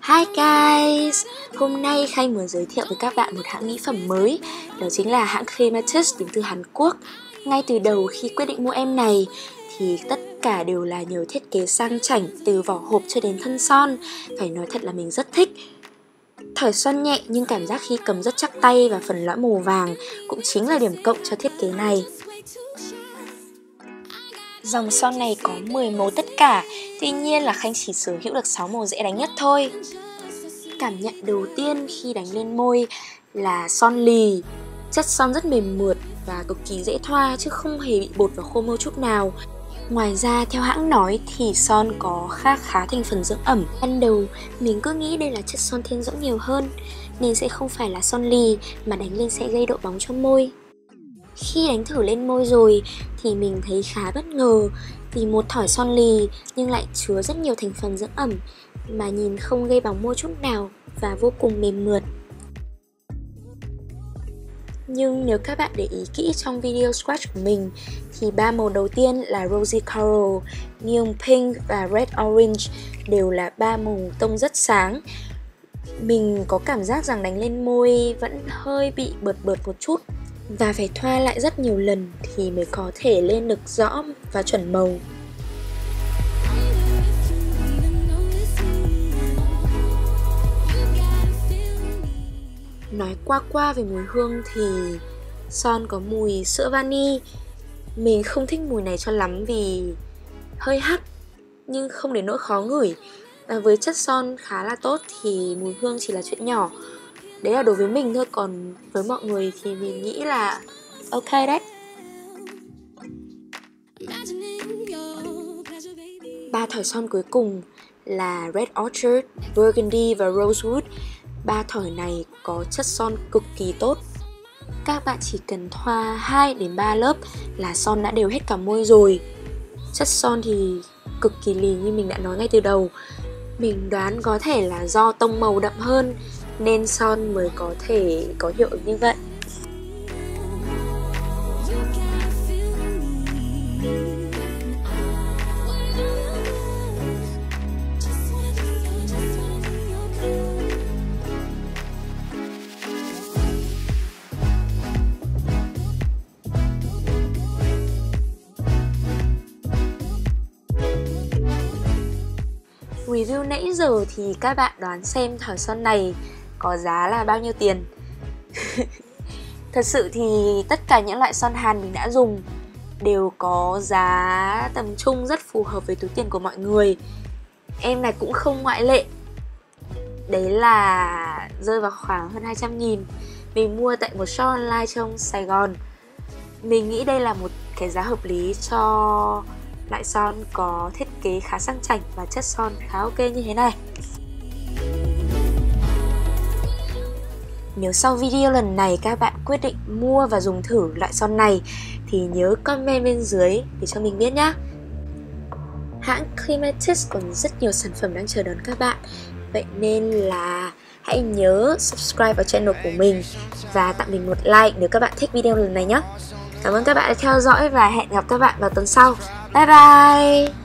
Hi guys! Hôm nay Khanh muốn giới thiệu với các bạn một hãng mỹ phẩm mới. Đó chính là hãng Clematis đến từ Hàn Quốc. Ngay từ đầu khi quyết định mua em này thì tất cả đều là nhờ thiết kế sang chảnh, từ vỏ hộp cho đến thân son. Phải nói thật là mình rất thích. Thỏi son nhẹ nhưng cảm giác khi cầm rất chắc tay, và phần lõi màu vàng cũng chính là điểm cộng cho thiết kế này. Dòng son này có 10 màu tất cả, tuy nhiên là Khanh chỉ sở hữu được 6 màu dễ đánh nhất thôi. Cảm nhận đầu tiên khi đánh lên môi là son lì. Chất son rất mềm mượt và cực kỳ dễ thoa chứ không hề bị bột và khô môi chút nào. Ngoài ra theo hãng nói thì son có khá thành phần dưỡng ẩm. Ban đầu mình cứ nghĩ đây là chất son thiên dưỡng nhiều hơn nên sẽ không phải là son lì mà đánh lên sẽ gây độ bóng cho môi. Khi đánh thử lên môi rồi thì mình thấy khá bất ngờ vì một thỏi son lì nhưng lại chứa rất nhiều thành phần dưỡng ẩm mà nhìn không gây bóng môi chút nào và vô cùng mềm mượt. Nhưng nếu các bạn để ý kỹ trong video swatch của mình thì 3 màu đầu tiên là Rosy Coral, Neon Pink và Red Orange đều là 3 màu tông rất sáng. Mình có cảm giác rằng đánh lên môi vẫn hơi bị bợt một chút và phải thoa lại rất nhiều lần thì mới có thể lên được rõ và chuẩn màu. Nói qua về mùi hương thì son có mùi sữa vani. Mình không thích mùi này cho lắm vì hơi hắc nhưng không đến nỗi khó ngửi. Và với chất son khá là tốt thì mùi hương chỉ là chuyện nhỏ. Đấy là đối với mình thôi, còn với mọi người thì mình nghĩ là ok đấy. 3 thỏi son cuối cùng là Red Orchard, Burgundy và Rosewood. 3 thỏi này có chất son cực kỳ tốt. Các bạn chỉ cần thoa 2 đến 3 lớp là son đã đều hết cả môi rồi. Chất son thì cực kỳ lì như mình đã nói ngay từ đầu. Mình đoán có thể là do tông màu đậm hơn nên son mới có thể có hiệu ứng như vậy. Review nãy giờ thì các bạn đoán xem thỏi son này có giá là bao nhiêu tiền? Thật sự thì tất cả những loại son Hàn mình đã dùng đều có giá tầm trung rất phù hợp với túi tiền của mọi người. Em này cũng không ngoại lệ. Đấy là rơi vào khoảng hơn 200.000. Mình mua tại một shop online trong Sài Gòn. Mình nghĩ đây là một cái giá hợp lý cho loại son có thiết kế khá sang chảnh và chất son khá ok như thế này. Nếu sau video lần này các bạn quyết định mua và dùng thử loại son này thì nhớ comment bên dưới để cho mình biết nhé. Hãng Clematis còn rất nhiều sản phẩm đang chờ đón các bạn. Vậy nên là hãy nhớ subscribe vào channel của mình và tặng mình một like nếu các bạn thích video lần này nhé. Cảm ơn các bạn đã theo dõi và hẹn gặp các bạn vào tuần sau. Bye bye!